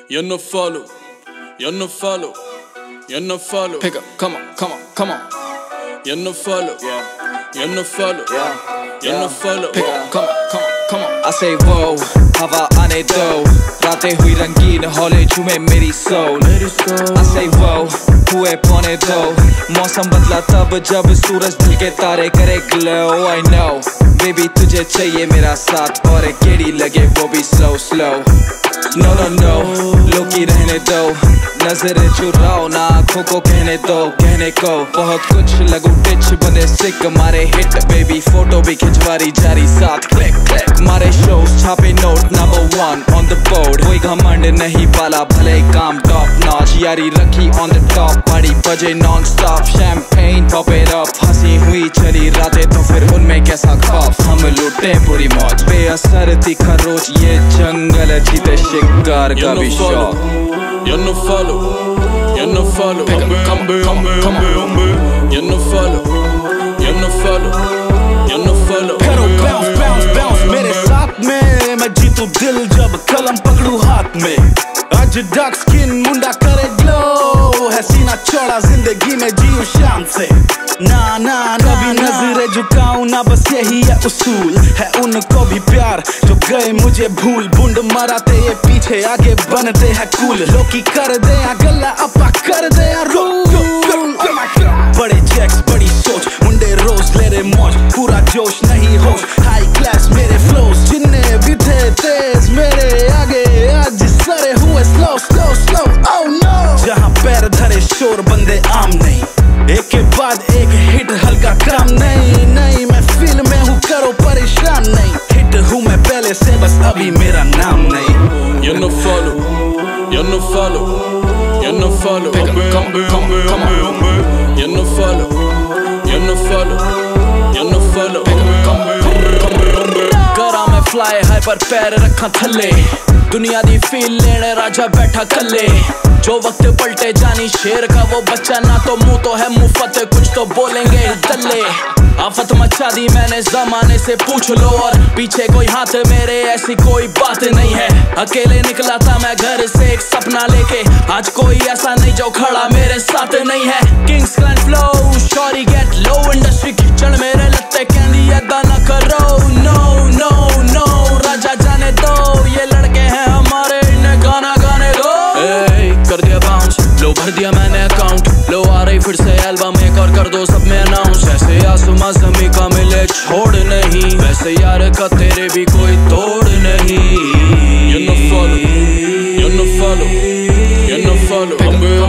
You're no follow. You're no follow. You're no follow. Pick up, come on, come on, come on. You're no follow. Yeah. You're no follow. Yeah. You're no follow. Pick up, come on, come on, come on. I say whoa, हवा आने दो, रातें हुई रंगीन हौले झूमे मेरी soul. I say whoa, हुए पौने दो, मौसम बदला तब जब सूरज ढल के तारे करे glow. I know, baby तुझे चाहिए मेरा साथ और केड़ी लगे वो भी slow slow. No no no, लोकी रहने दो, नजरें चुराओ ना आँखों को कहने दो, कहने को बहुत कुछ लगू टिच बंदे सिक मारे हिट बेबी फोटो भी खिंचवारी जारी साथ क्लिक क्लिक मारे शोज छापे note number 1 on the board. कोई घमंड नहीं पाला भले काम टॉप नॉच यारी रखी on the top पार्टी बजे non stop champagne pop it up हंसी हुई चली रातें तो फिर उनमें कैसा खौफ हम लूटे पूरी मौज बेअसर थी खरोच ये जंगल जीते शिकार का भी शौक. You're no follow. You're no follow. Pick up, come on, come on, come on. You're no follow. You're no follow. You're no follow. Pedal bounce bounce bounce मेरे साथ में मैं जीतू दिल जब कलम पकड़ू हाथ में. आज डार्क स्किन मुंडा करे ग्लो है सीना चौड़ा जिंदगी में जीऊं शान से. ना ना कभी नजरें झुकाऊं ना बस यही है उसूल है उनको भी प्यार जो गए मुझे भूल. बूंद मराते ये पीछे आगे बनते हैं कूल लोकी कर दे या गला अपा कर दे या रूल. बड़े चेक्स बड़ी सोच मुंडे रोज ले रहे मौज पूरा जोश नहीं होश हाई क्लास मेरे फ्लोज जिन्ने भी थे तेज मेरे आगे आज सारे हुए slow slow slow. Oh no जहाँ पैर धरे शोर बंदे आम नहीं एक के बाद एक हिट हल्का काम नहीं नहीं मैं फील में हूँ करो परेशान नहीं हिट हूँ मैं पहले से बस अभी मेरा नाम नहीं. You're no follow. You're no follow. You're no follow. Pick up, come on, come on, come on. You're no follow. You're no follow. You're no follow. Pick up, come on, come on. करा मैं fly high पर पैर रखा थल्ले दुनिया दी feel लेने राजा बैठा कल्ले. जो वक्त पलटे जानी शेर का वो बच्चा ना तो मुंह तो है मुफ्त कुछ तो बोलेंगे दल्ले. आफत मचा दी मैंने जमाने से पूछ लो और पीछे कोई हाथ मेरे ऐसी कोई बात नहीं है. अकेले निकला था मैं घर से एक सपना लेके आज कोई ऐसा नहीं जो खड़ा मेरे साथ नहीं है. Kings clan flow sorry get low industry kitchen मेरे लत्ते कहंदी ऐदा ना करो. नो नो नो राजा जाने दो ये लड़के हैं हमारे इन्हें गाना गाने दो. कर दिया बाउंस लो भर दिया मैंने अकाउंट लो आ रही फिर से एल्बम एक और कर दो सब में अनाउंस. ऐसे आसमां ज़मीं का मिले छोड़ नहीं वैसे यार का तेरे भी कोई तोड़ नहीं. You're no follow. You're no follow. You're no follow.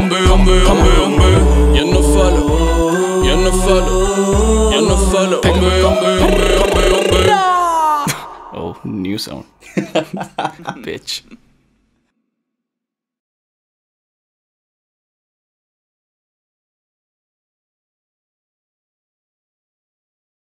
You're no follow. You're no follow. You're no follow. Oh, new sound. Bitch.